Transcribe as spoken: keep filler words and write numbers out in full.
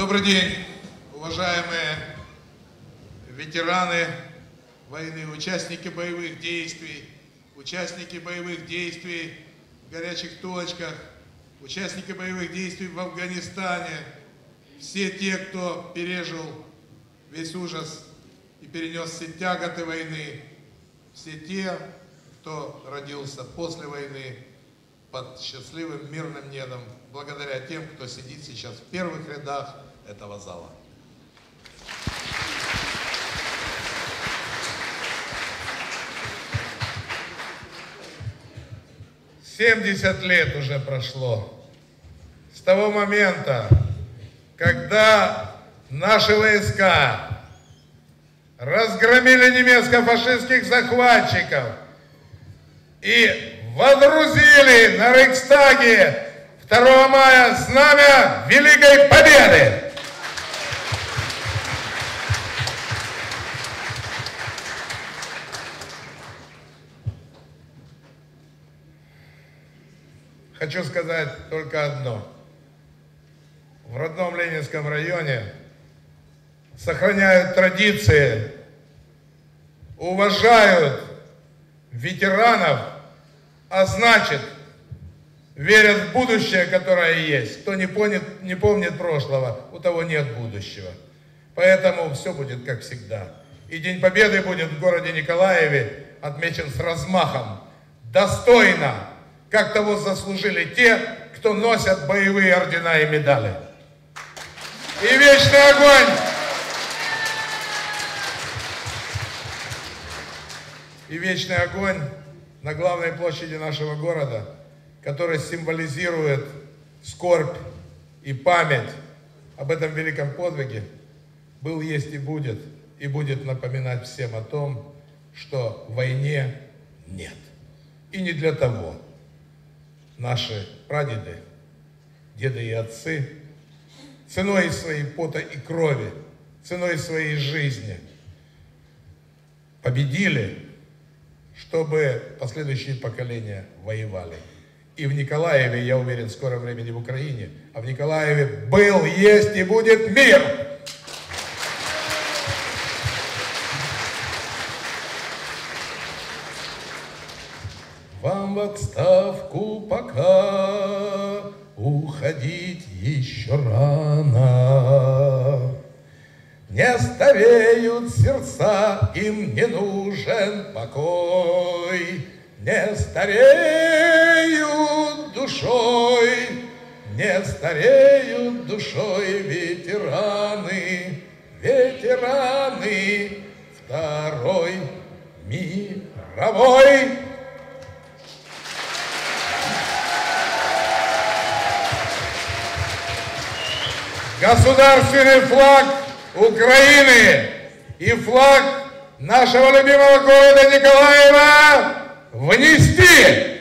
Добрый день, уважаемые ветераны войны, участники боевых действий, участники боевых действий в горячих точках, участники боевых действий в Афганистане, все те, кто пережил весь ужас и перенес все тяготы войны, все те, кто родился после войны под счастливым мирным небом, благодаря тем, кто сидит сейчас в первых рядах этого зала. семьдесят лет уже прошло с того момента, когда наши войска разгромили немецко-фашистских захватчиков и водрузили на Рейхстаге второго мая знамя Великой Победы. Хочу сказать только одно. В родном Ленинском районе сохраняют традиции, уважают ветеранов, а значит, верят в будущее, которое есть. Кто не помнит, не помнит прошлого, у того нет будущего. Поэтому все будет как всегда. И День Победы будет в городе Николаеве отмечен с размахом, достойно, как того заслужили те, кто носят боевые ордена и медали. И вечный огонь! И вечный огонь на главной площади нашего города, который символизирует скорбь и память об этом великом подвиге, был, есть и будет, и будет напоминать всем о том, что в войне нет. И не для того наши прадеды, деды и отцы ценой своей пота и крови, ценой своей жизни победили, чтобы последующие поколения воевали. И в Николаеве, я уверен, в скором времени в Украине, а в Николаеве был, есть и будет мир. Вам в отставку пока уходить еще рано. Не стареют сердца, им не нужен покой. Не стареют душой, не стареют душой ветераны, ветераны Второй мировой. Государственный флаг Украины и флаг нашего любимого города Николаева внести!